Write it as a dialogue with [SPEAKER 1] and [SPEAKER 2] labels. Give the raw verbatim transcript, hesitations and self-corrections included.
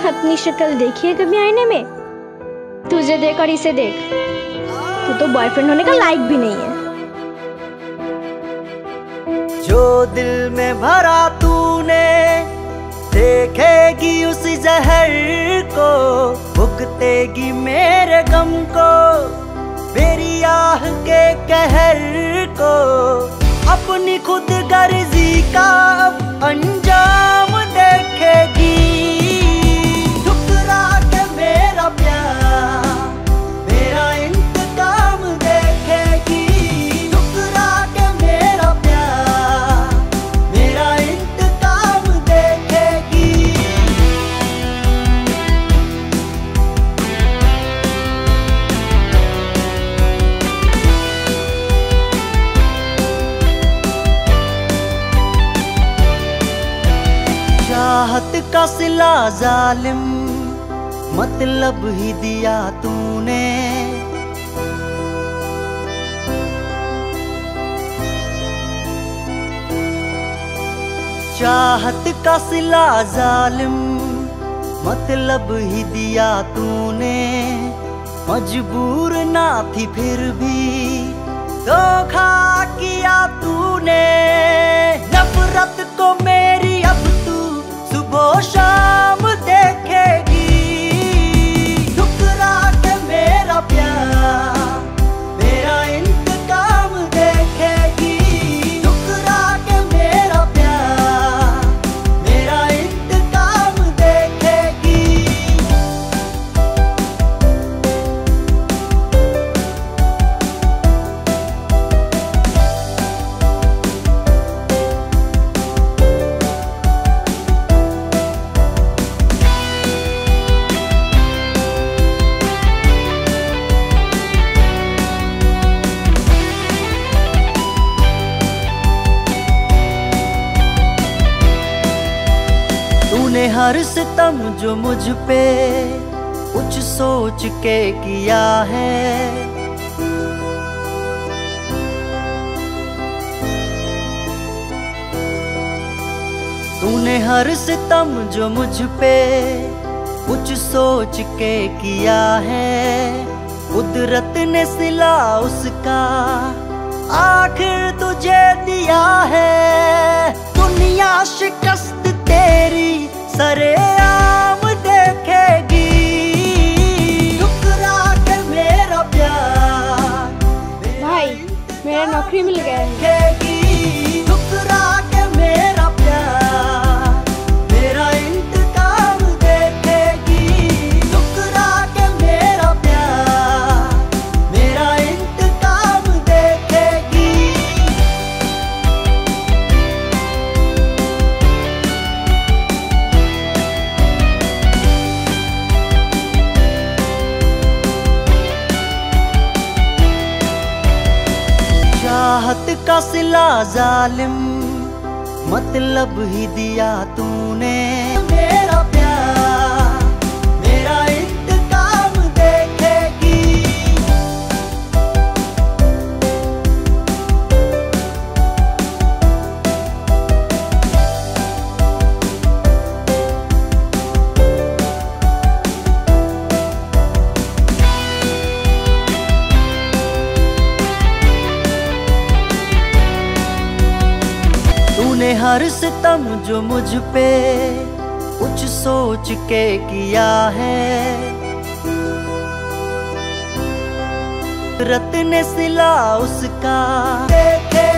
[SPEAKER 1] अपनी शक्ल देखी है कभी आईने में? तुझे देख और इसे देख, तू तो बॉयफ्रेंड होने का लायक भी नहीं है।
[SPEAKER 2] जो दिल में भरा तूने देखेगी उस जहर को, भुगतेगी मेरे गम को, मेरी आह के कहर को, अपनी खुद गर्जी का अब अंजाम देखेगी। ठुकरा के मेरा प्यार मेरा इंतकाम देखेगी, ठुकरा के मेरा प्यार मेरा इंतकाम देखेगी। चाहत का सिला जालिम मतलब ही दिया तूने, चाहत का सिला जालिम मतलब ही दिया तूने, मजबूर ना थी फिर भी धोखा किया तूने। नफरत को मेरी अब तू सुबह शाम देखेगी, ठुकरा के मेरा प्यार मेरा इंतकाम देखेगी, ठुकरा के मेरा प्यार मेरा इंतकाम देखेगी। तूने हर सितम जो मुझ पे कुछ सोच के किया है, तूने हर सितम जो मुझ पे कुछ सोच के किया है, कुदरत ने सिला उसका आखिर तुझे दिया है। दुनिया शिकस्त तेरी सरेआम देखेगी, ठुकरा के मेरा प्यार
[SPEAKER 1] भाई मेरा नौकरी मिल गया है।
[SPEAKER 2] देखेगी, ठुकरा के मेरा प्यार मेरा इंतकाम देखेगी, ठुकरा के मेरा प्यार मेरा इंतकाम देखेगी। चाहत का सिला जालिम मतलब ही दिया तूने, मेरा प्यार मेरा इंतकाम देखेगी। तूने हर सितम जो मुझ पे कुछ सोच के किया है, रत ने सिला उसका देखे